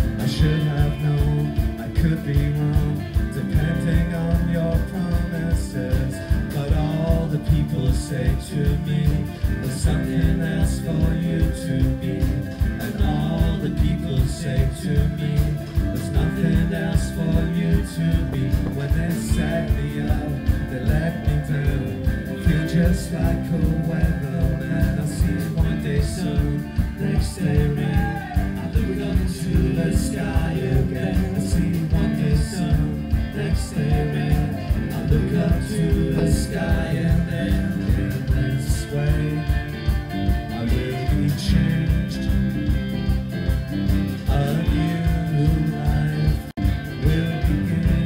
I should have known I could be wrong, depending on your promises. But all the people say to me, there's something else for you to be. And all the people say to me, there's nothing else for you to be. When they set me up, they let me down. I feel just like a weatherman. I see one day sun, next day rain. I look up to the sky again. I see one day sun, next day rain. I look up to the sky and then in this way I will be changed. A new life will begin.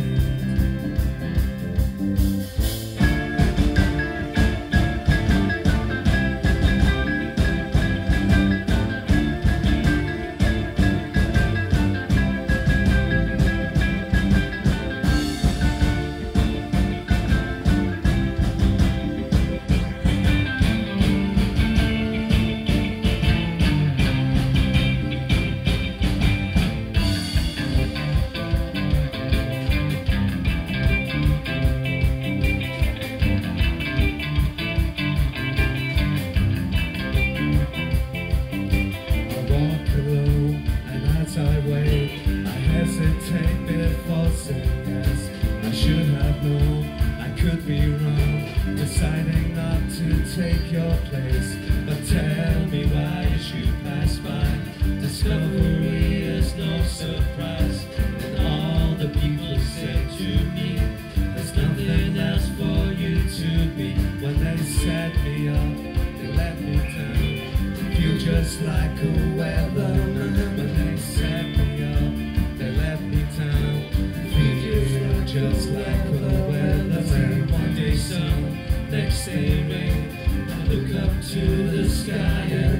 I wait, I hesitate before saying yes. I should have known I could be wrong, deciding not to take your place. But tell me, why as you pass by, discovery is no surprise. And all the people say to me, there's nothing else for you to be. When they set me up, they let me down. Feel just like a weatherman. When they set me up, they let me down. Feel just like a weatherman. One day sun, next day rain. I look up to the sky and